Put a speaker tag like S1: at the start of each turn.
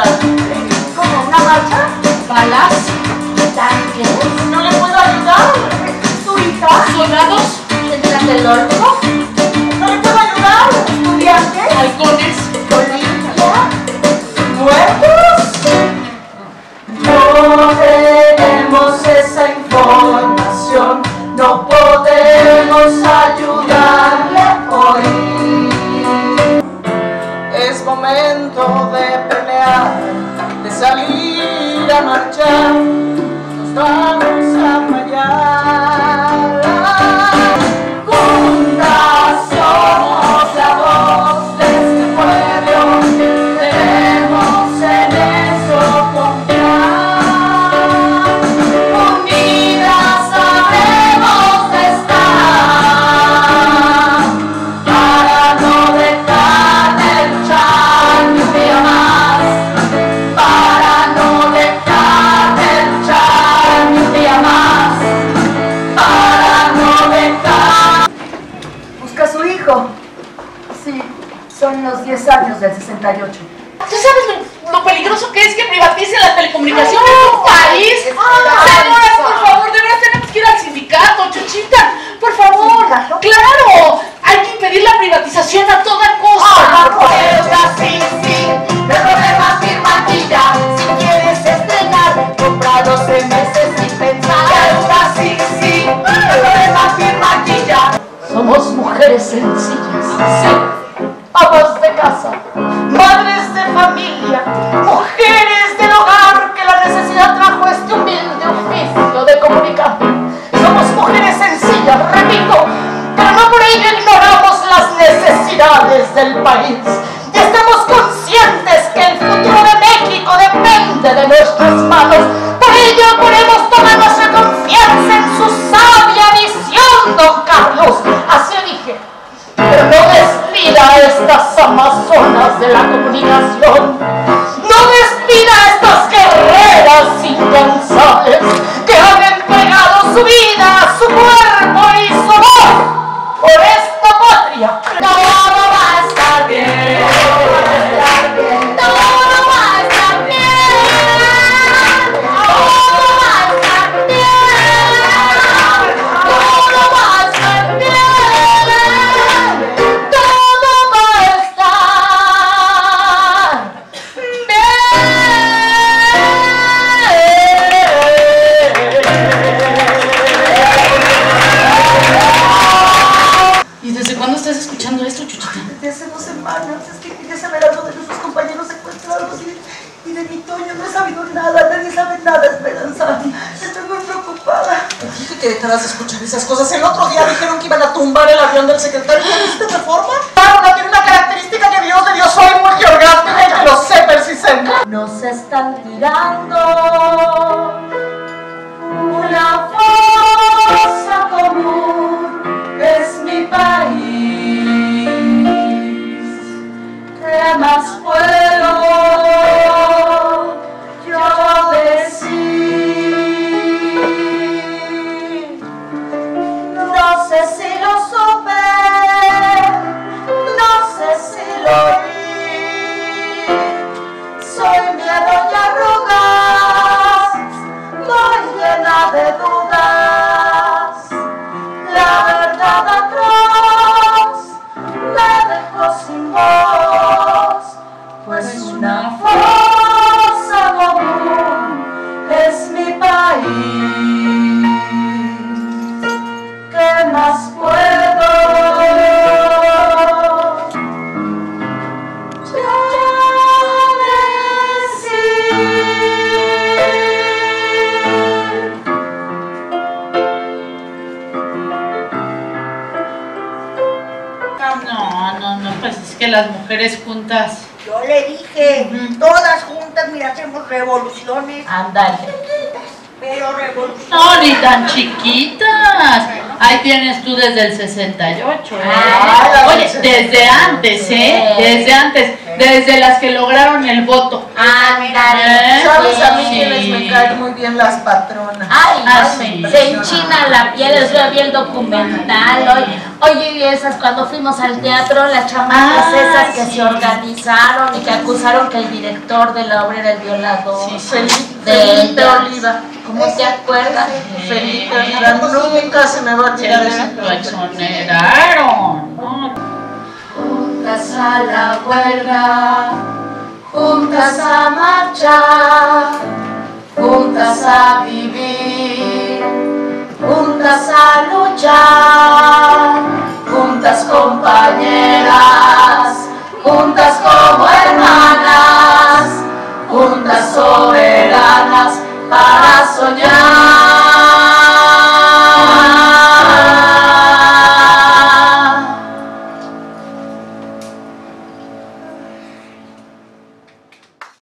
S1: marcha.
S2: ¿Cómo? ¿Una marcha?
S1: ¿Balas?
S2: ¿Tanques?
S1: ¿No le puedo ayudar?
S2: ¿Tu hija?
S1: ¿Soldados?
S2: ¿Detrás del horno?
S1: ¿No le puedo ayudar?
S2: ¿Estudiantes?
S1: ¿Halcones?
S2: ¿Olimpia?
S1: ¿Muertos?
S2: No tenemos esa información, no podemos ayudarle hoy.
S1: Es momento de pelear, de salir a marchar. Nos vamos a fallar.
S2: Juntas somos la voz de este pueblo, debemos en eso confiar. Unidas sabremos estar, para no dejar de luchar ni un día más, para no dejar de luchar ni un día más, para no dejar. Busca a su hijo. Sí, son los 10 años del 68.
S1: ¿Tú sabes lo peligroso que es que privaticen la telecomunicación en un país? Señoras, por favor, de verdad tenemos que ir al sindicato, Chuchita. Por favor.
S2: ¿Sindicato?
S1: ¡Claro! Hay que impedir la privatización a toda costa.
S2: Sí, el problema firma aquí ya. Si quieres estrenar, compra 12 meses sin pensar. Sí, el problema firma aquí ya. Somos mujeres sencillas, sí, amas de casa, madres de familia, mujeres del hogar que la necesidad trajo este humilde oficio de comunicar. Somos mujeres sencillas, repito, pero no por ello ignoramos las necesidades del país. Y estamos conscientes que el futuro de México depende de nuestras manos. Por ello ponemos toda nuestra confianza en su sabia visión, don Carlos. Así dije. Pero no despida a estas amazonas de la comunicación. No despida a estas guerreras incansables que han entregado su vida, su cuerpo y su voz por esta patria. Todo va a estar bien. Todo va a estar bien. Todo va a estar bien. Todo va a estar bien. Todo va a estar
S1: ¿Y desde cuándo estás escuchando esto, Chuchita?
S2: Desde hace 2 semanas, es que quería saber algo de nuestros compañeros secuestrados y de mi Toño. No he sabido nada, nadie sabe nada, Esperanza. Estoy muy preocupada.
S1: Dije que dejaras de escuchar esas cosas. El otro día dijeron que iban a tumbar el avión del secretario. ¿Viste Reforma? Claro, tiene una característica que Dios le dio. Soy multiorgásmica y que lo sé, persistente.
S2: Nos están tirando una fosa común, es mi país. ¿Qué más puedo yo decir? No sé si lo supe, no sé si lo oí. Soy miedo y arrugas, voy llena de dudas. La verdad atroz me dejó sin voz, pues una fosa común es mi país. ¿Qué más puedo
S1: No, pues es que las mujeres juntas.
S3: Yo le dije, todas juntas, mira, hacemos revoluciones.
S2: Ándale.
S3: Pero revoluciones.
S1: No, ni tan chiquitas. Ahí tienes tú desde el 68, ¿eh?
S2: Ah,
S1: Oye, desde antes, ¿eh? Desde antes. Desde las que lograron el voto.
S2: Ándale.
S1: ¿Eh?
S2: ¿Sabes a mí
S1: Sí.
S2: quiénes me
S1: caen muy bien las patronas.
S4: Ay,
S5: sí.
S4: se enchina la piel, yo vi el documental hoy. Oye, y esas cuando fuimos al teatro, las chamacas esas que se organizaron y que acusaron que el director de la obra era el violador.
S1: Felipe Oliva.
S4: ¿Cómo te acuerdas?
S1: Felipe Oliva, nunca se me va a olvidar ese
S5: Lo exoneraron.
S4: Juntas a la huelga, juntas a marchar, juntas a vivir, juntas a luchar, juntas compañeras, juntas como hermanas, juntas soberanas para soñar.